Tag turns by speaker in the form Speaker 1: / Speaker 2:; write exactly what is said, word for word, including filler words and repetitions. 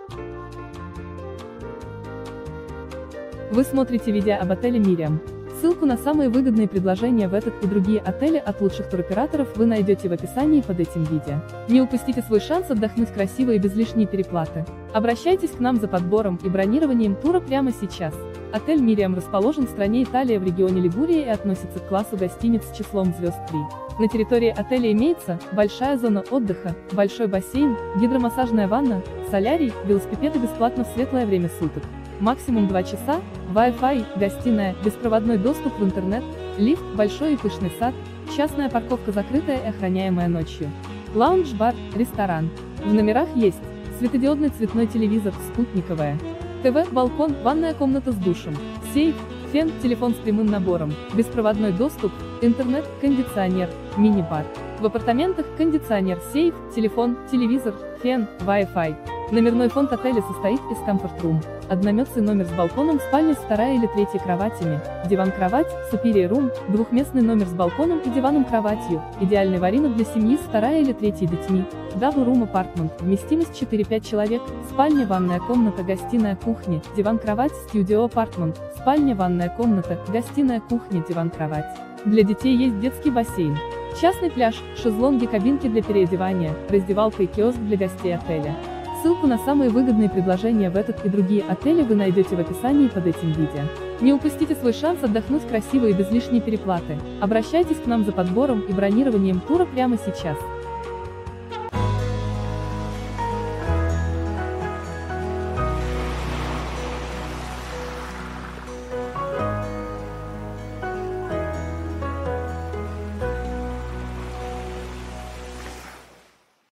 Speaker 1: Вы смотрите видео об отеле Miriam. Ссылку на самые выгодные предложения в этот и другие отели от лучших туроператоров вы найдете в описании под этим видео. Не упустите свой шанс отдохнуть красиво и без лишней переплаты. Обращайтесь к нам за подбором и бронированием тура прямо сейчас. Отель Miriam расположен в стране Италия в регионе Лигурия и относится к классу гостиниц с числом звезд три. На территории отеля имеется большая зона отдыха, большой бассейн, гидромассажная ванна, солярий, велосипеды бесплатно в светлое время суток. Максимум два часа, Wi-Fi, гостиная, беспроводной доступ в интернет, лифт, большой и пышный сад, частная парковка закрытая и охраняемая ночью. Лаунж-бар, ресторан. В номерах есть светодиодный цветной телевизор, спутниковая ТВ, балкон, ванная комната с душем, сейф, фен, телефон с прямым набором, беспроводной доступ, интернет, кондиционер, мини-бар. В апартаментах кондиционер, сейф, телефон, телевизор, фен, Wi-Fi. Номерной фонд отеля состоит из комфорт-рум, одноместный номер с балконом, спальня с второй или третьей кроватями, диван-кровать, superior room, двухместный номер с балконом и диваном-кроватью, идеальный варинок для семьи с второй или третьей детьми, double room apartment, вместимость четыре-пять человек, спальня, ванная комната, гостиная, кухня, диван-кровать, studio apartment, спальня, ванная комната, гостиная, кухня, диван-кровать. Для детей есть детский бассейн, частный пляж, шезлонги, кабинки для переодевания, раздевалка и киоск для гостей отеля. Ссылку на самые выгодные предложения в этот и другие отели вы найдете в описании под этим видео. Не упустите свой шанс отдохнуть красиво и без лишней переплаты. Обращайтесь к нам за подбором и бронированием тура прямо сейчас.